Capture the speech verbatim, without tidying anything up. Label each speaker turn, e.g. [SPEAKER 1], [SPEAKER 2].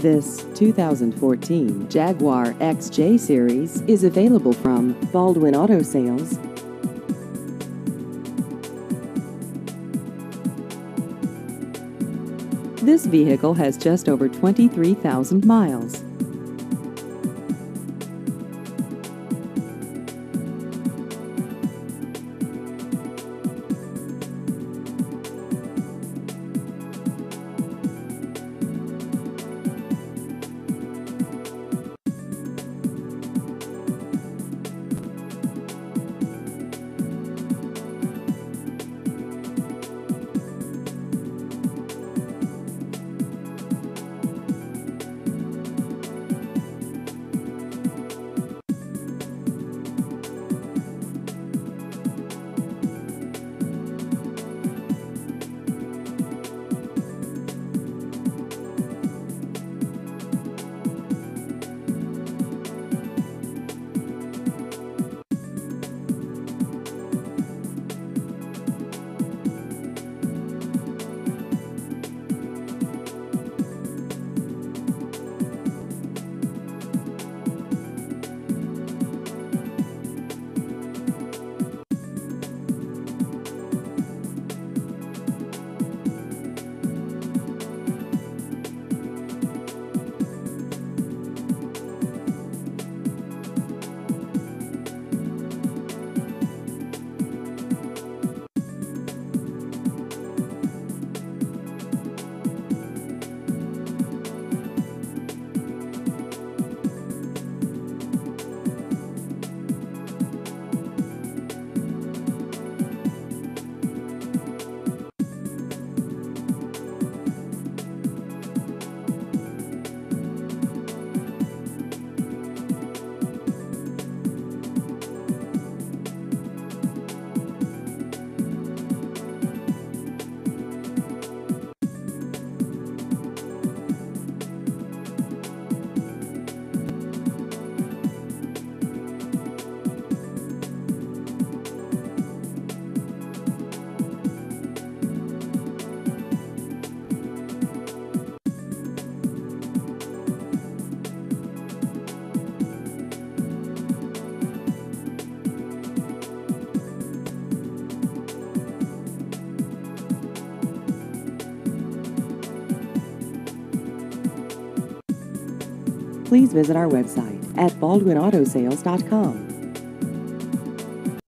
[SPEAKER 1] This two thousand fourteen Jaguar X J Series is available from Baldwin Auto Sales. This vehicle has just over twenty-three thousand miles. Please visit our website at baldwin auto sales dot com.